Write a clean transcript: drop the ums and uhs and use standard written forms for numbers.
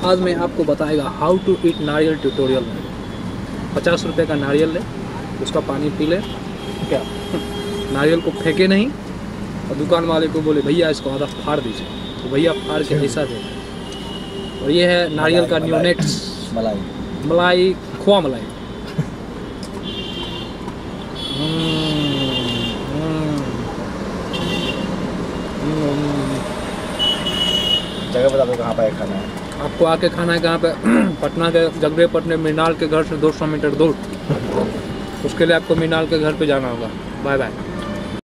आज मैं आपको बताएगा हाउ टू ईट नारियल ट्यूटोरियल में। 50 रुपये का नारियल ले, उसका पानी पी ले, क्या नारियल को फेंके नहीं और दुकान वाले को बोले भैया इसको आधा फाड़ दीजिए, तो भैया फाड़ के ऐसा दे। और ये है नारियल का न्यूनेट्स मलाई, खोआ मलाई। जगह बता दो कहाँ पे खाना है आपको। आके खाना है कहाँ पे? पटना के जगदे पटने मृणाल के घर से 200 मीटर दूर। उसके लिए आपको मृणाल के घर पे जाना होगा। Bye bye.